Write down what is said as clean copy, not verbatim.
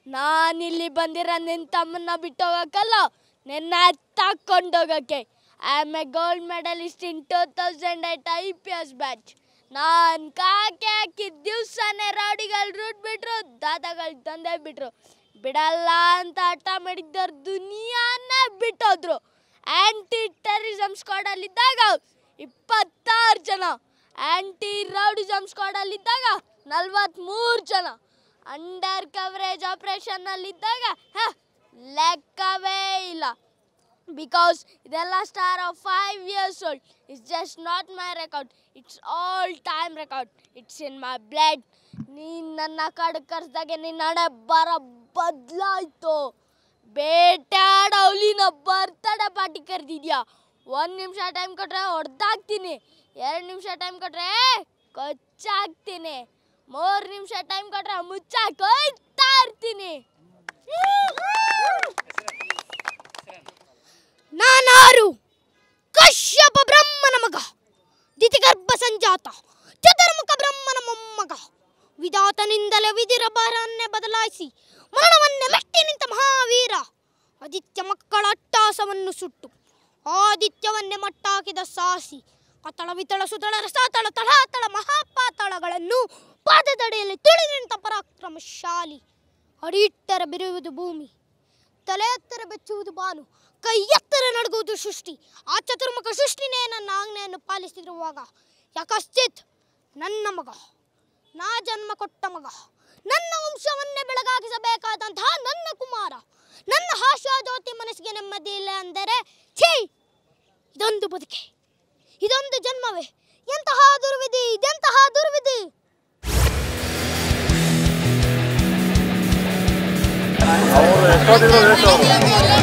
ನಾನಿಲ್ಲಿ ಬಂದಿರೋ ನಿನ್ನ ತಮ್ಮನ್ನ ಬಿಟ್ಟೋಗಕ್ಕಲ್ಲ, ನಿನ್ನ ಎತ್ತಾಕೊಂಡೋಗಕ್ಕೆ. I am a gold medallist in 2008 IPS batch. ನಾನು ಕಾಕೆ ಹಾಕಿದ ದಿವಸನೇ ರೌಡಿಗಳು ರೂಟ್ ಬಿಟ್ರು, ದಾದಾಗಳು ತಂದೆ ಬಿಟ್ರು. ಬಿಡಲ್ಲ ಅಂತ ಹಠ ಮಾಡಿದ್ದವ್ರು ದುನಿಯಾನೇ ಬಿಟ್ಟೋದ್ರು. ಆ್ಯಂಟಿ ಟೆರರಿಸಮ್ ಸ್ಕ್ವಾಡಲ್ಲಿದ್ದಾಗ 26 ಜನ, ಆ್ಯಂಟಿ ರೌಡಿಸಮ್ ಸ್ಕ್ವಾಡಲ್ಲಿದ್ದಾಗ 43 ಜನ, ಅಂಡರ್ ಕವರೇಜ್ ಆಪರೇಷನ್ನಲ್ಲಿದ್ದಾಗ ಲೆಕ್ಕವೇ ಇಲ್ಲ. ಬಿಕಾಸ್ ಇದೆಲ್ಲ star of 5 years old. It's just not my record, it's all time record. It's in my blood. ನೀನು ನನ್ನ ಕಡೆ ಕರೆಸ್ದಾಗೆ ನಿನ್ನ ಹಣೆ ಬರ ಬದಲಾಯಿತು. ಬೇಟಾಡ ಅವಲಿನ ಬರ್ತಡೇ ಪಾರ್ಟಿ ಕರೆದಿದ್ಯಾ. 1 ನಿಮಿಷ ಟೈಮ್ ಕೊಟ್ಟರೆ ಹೊಡೆದಾಕ್ತೀನಿ, 2 ನಿಮಿಷ ಟೈಮ್ ಕೊಟ್ಟರೆ ಕೊಚ್ಚಾಕ್ತೀನಿ, 3 ನಿಮಿಷ ಟೈಮ್ ಕೊಟ್ಟರೆ ಮುಚ್ಚಾಕೊಯ್ತಾ ಇರ್ತೀನಿ. ನಾನಾರು ಕಶ್ಯಪ ಬ್ರಹ್ಮನ ಮಗ, ದಿತಿಗರ್ಭ ಸಂಜಾತ, ಚತುರ್ಮುಖ ಬ್ರಹ್ಮನ ಮೊಮ್ಮಗ. ವಿಧಾತನಿಂದಲೇ ವಿಧಿರ ಭಾರನ್ನೇ ಬದಲಾಯಿಸಿ ಮರಣವನ್ನೇ ಮೆಟ್ಟಿ ನಿಂತ ಮಹಾವೀರ. ಆದಿತ್ಯ ಮಕ್ಕಳ ಅಟ್ಟಾಸವನ್ನು ಸುಟ್ಟು ಆದಿತ್ಯವನ್ನೇ ಮಟ್ಟಾಕಿದ ಸಾಹಸಿ. ಕತಳ ವಿತಳ ಸುತಳ ರಸಾತಳ ತಳಾತಳ ಮಹಾಪಾತಳಗಳನ್ನು ಪಾದದಡಿಯಲ್ಲಿ ತುಳಿ ನಿಂತ ಪರಾಕ್ರಮಶಾಲಿ. ಅಡಿ ಇಟ್ಟರೆ ಬಿರುವುದು ಭೂಮಿ, ತಲೆ ಎತ್ತರ ಬೆಚ್ಚುವುದು ಬಾನು, ಕೈ ಎತ್ತರ ನಡುಗುವುದು ಸೃಷ್ಟಿ. ಆ ಚತುರ್ಮುಖ ಸೃಷ್ಟಿನೇ ನನ್ನ ಆಜ್ಞೆಯನ್ನು ಪಾಲಿಸಿರುವಾಗ ಯಾಕಶ್ಚಿತ್ ನನ್ನ ಮಗ, ನಾ ಜನ್ಮ ಕೊಟ್ಟ ಮಗ, ನನ್ನ ವಂಶವನ್ನೇ ಬೆಳಗಾಗಿಸಬೇಕಾದಂತಹ ನನ್ನ ಕುಮಾರ, ನನ್ನ ಹಾಸ್ಯಜ್ಯೋತಿ ಮನಸ್ಸಿಗೆ ನೆಮ್ಮದಿ ಇಲ್ಲ ಅಂದರೆ ಛೀ, ಇದೊಂದು ಬದುಕೆ, ಇದೊಂದು ಜನ್ಮವೇ, ಎಂತಹ ದುರ್ವಿಧಿ, ಇದೆಂತಹ ದುರ್ವಿಧಿ. ಅವರು